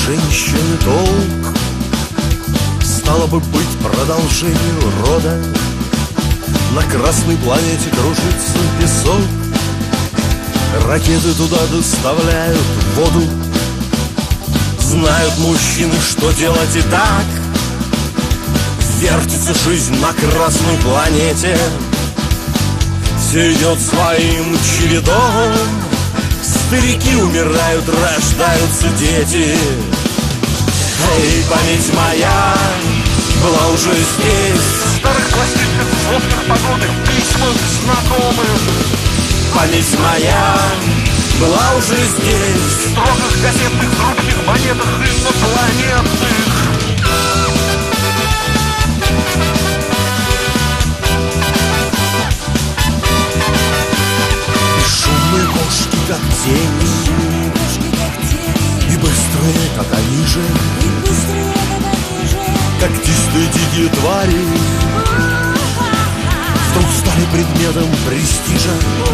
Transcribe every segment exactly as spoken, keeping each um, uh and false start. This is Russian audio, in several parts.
женщины толк. Стало бы быть продолжению рода. На красной планете кружится песок. Ракеты туда доставляют воду. Знают мужчины, что делать и так. Вертится жизнь на красной планете. Все идет своим чередом. Старики умирают, рождаются дети. Эй, память моя была уже здесь. В старых пластинках, сводках погоды, письмах знакомых. Память моя была уже здесь. В строках газетных, хрупких монетах инопланетных. Шумные кошки, как тени, и быстрые, как они же, когтистые дикие твари вдруг стали предметом престижа.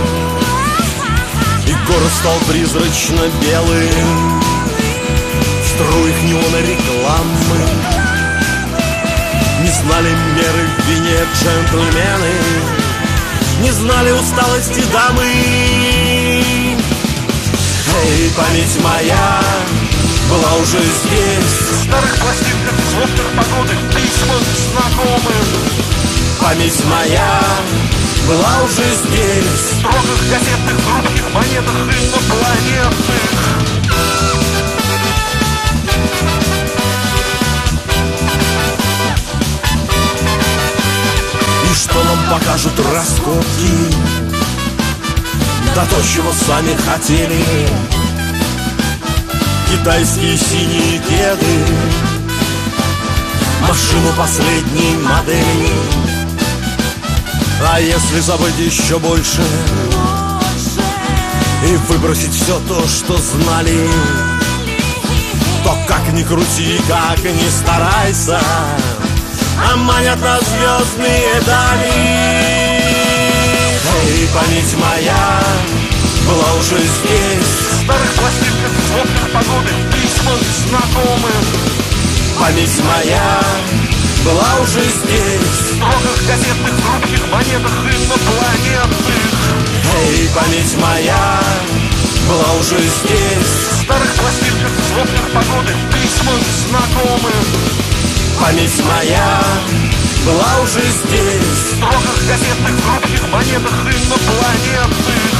И город стал призрачно белым. В струях неона рекламы не знали меры в вине джентльмены, не знали усталости дамы. Эй, память моя была уже здесь. В старых пластинках, сводках погоды, письмах знакомых. Память моя была уже здесь. В строках газетных, хрупких монетах инопланетных. И что нам покажут раскопки? Да то, чего сами хотели. Китайские синие кеды, машину последней модели. А если забыть еще больше и выбросить все то, что знали, то как ни крути, как ни старайся, а манят нас звездные дали. Эй, память моя была уже здесь. В старых пластинках, сводках погоды, письмах знакомых. Память моя была уже здесь. В строках газетных, хрупких монетах инопланетных. Эй, память моя была уже здесь. В старых пластинках, сводках погоды, письмах знакомых. Память моя была уже здесь. В строках газетных, хрупких монетах инопланетных.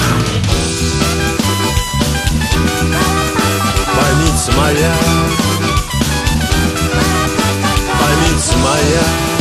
Память моя, память моя.